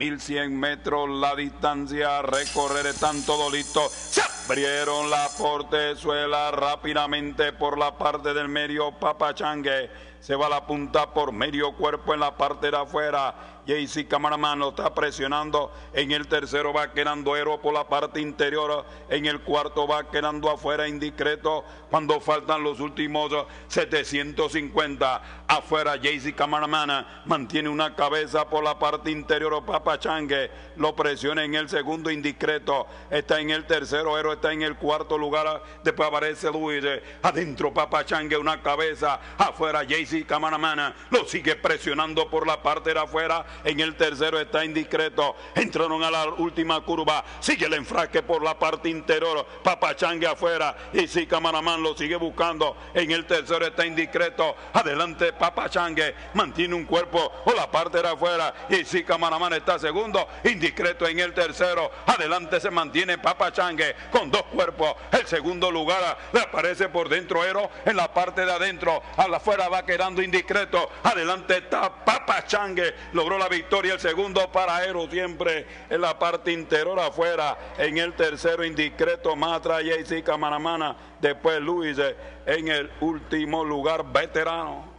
1100 metros la distancia a recorrer, están todos listos. Se abrieron la portezuela rápidamente por la parte del medio. Papachangue se va a la punta por medio cuerpo en la parte de afuera. JC Camaraman lo está presionando. En el tercero va quedando Ero por la parte interior. En el cuarto va quedando afuera Indiscreto. Cuando faltan los últimos 750 afuera, JC Camaraman mantiene una cabeza por la parte interior. Papachangue lo presiona en el segundo. Indiscreto está en el tercero. Ero está en el cuarto lugar. Después aparece Luis. Adentro Papachangue una cabeza. Afuera JC Camaraman lo sigue presionando por la parte de afuera. En el tercero está Indiscreto. Entraron a la última curva. Sigue el enfrasque por la parte interior. Papachangue afuera. Y si Camaraman lo sigue buscando. En el tercero está Indiscreto. Adelante Papachangue. Mantiene un cuerpo por la parte de afuera. Y si Camaraman está segundo. Indiscreto en el tercero. Adelante se mantiene Papachangue con dos cuerpos. El segundo lugar le aparece por dentro Ero. En la parte de adentro. A la afuera va quedando Indiscreto. Adelante está Papachangue. Logró la victoria. El segundo para Ero siempre en la parte interior afuera. En el tercero Indiscreto. Más atrás JC Camaraman. Después Luis en el último lugar, veterano.